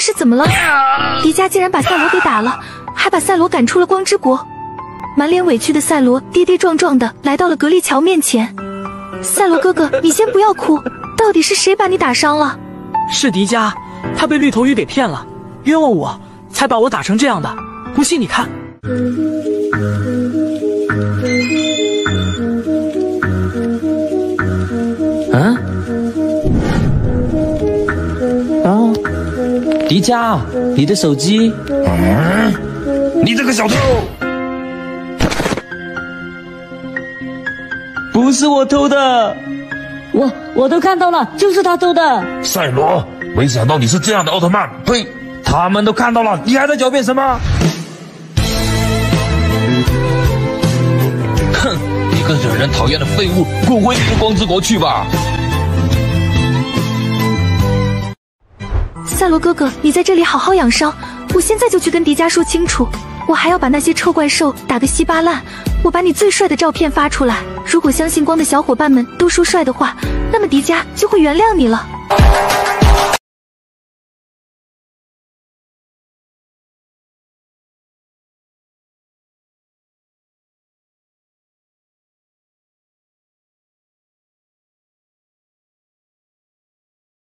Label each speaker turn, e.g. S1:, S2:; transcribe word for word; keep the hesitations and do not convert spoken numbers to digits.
S1: 是怎么了？迪迦竟然把赛罗给打了，还把赛罗赶出了光之国。满脸委屈的赛罗跌跌撞撞的来到了格丽乔面前。赛罗哥哥，你先不要哭，到底是谁把你打伤了？
S2: 是迪迦，他被绿头鱼给骗了，冤枉我，才把我打成这样的。不信你看。
S3: 嗯？啊，迪迦，你的手机？
S4: 嗯，你这个小偷！
S3: 不是我偷的，
S5: 我我都看到了，就是他偷的。
S4: 赛罗，没想到你是这样的奥特曼！呸！他们都看到了，你还在狡辩什么？哼，你个惹人讨厌的废物，滚回你的光之国去吧！
S1: 赛罗哥哥，你在这里好好养伤，我现在就去跟迪迦说清楚。我还要把那些臭怪兽打个稀巴烂。我把你最帅的照片发出来，如果相信光的小伙伴们都说帅的话，那么迪迦就会原谅你了。